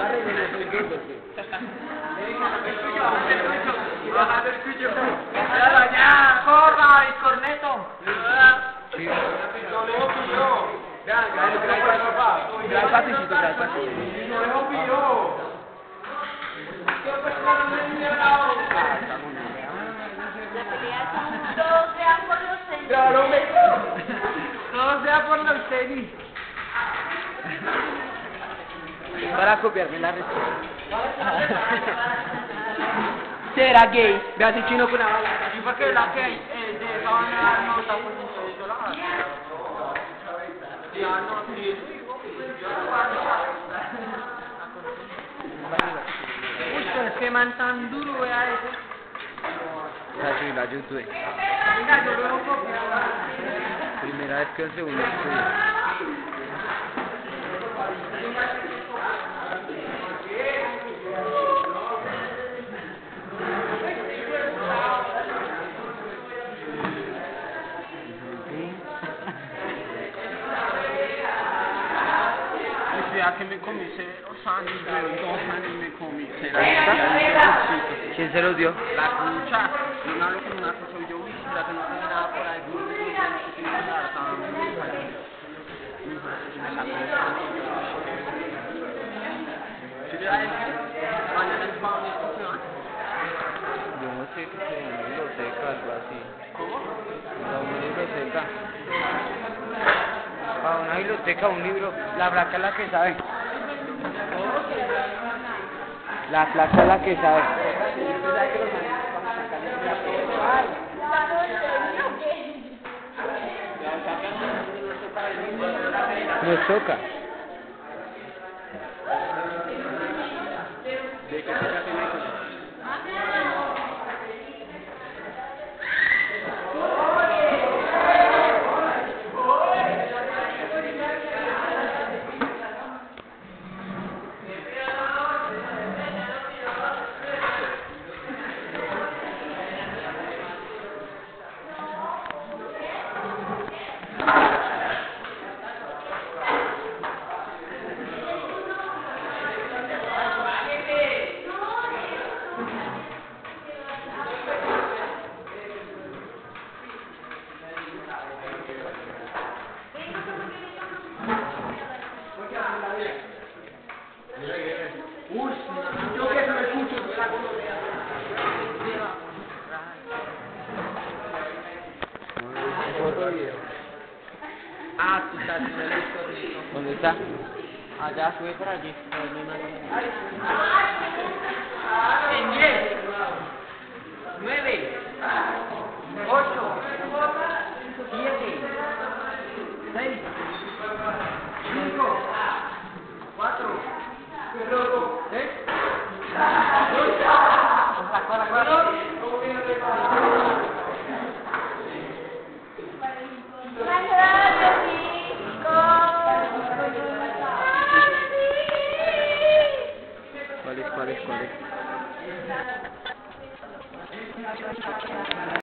Ya, corra, el corneto. Todo sea por los tenis. Todo sea por los tenis. Para copiarme la respuesta. Será gay. Ve así chino con una bala. ¿Y por qué la que de esa van a dar nota? Pues yo la hago. Ya no, sí. Yo la voy a hacer. Uy, pero es que man tan duro, vea ese. Así la YouTube. Venga, yo lo veo copiado. Primera vez que el segundo estudio. Que me comí 2 años, 2 años me comí. ¿Quién se los dio? La cucha, yo no hablo con una cosa, yo mira que no tengo nada por ahí, Yo no sé qué sea una biblioteca, algo así. ¿Cómo? Una biblioteca. Para una biblioteca, un libro. La flaca es la que sabe. La flaca es la que sabe. Nos toca. Yo que no escucho, yo la conozco. Ah, tú estás en el estornito. ¿Dónde está? Allá, sube por allí. En 10, 9, 8, 7, 6, 5, 4, 3, ¿Cuál es?